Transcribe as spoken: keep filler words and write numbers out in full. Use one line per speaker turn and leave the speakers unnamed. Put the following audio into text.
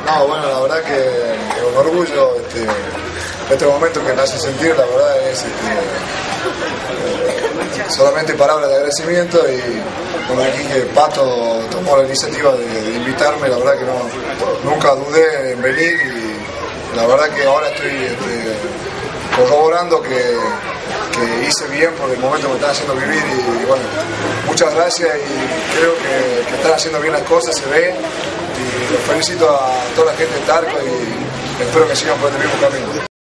No, bueno, la verdad que, que un orgullo este, este momento que me hace sentir, la verdad es este, eh, solamente palabras de agradecimiento y como aquí que Pato tomó la iniciativa de, de invitarme, la verdad que no, nunca dudé en venir y la verdad que ahora estoy este, corroborando que, que hice bien por el momento que me están haciendo vivir y, y bueno, muchas gracias y creo que, que están haciendo bien las cosas, se ve. Y los felicito a toda la gente de Talco y espero que sigan por el mismo camino.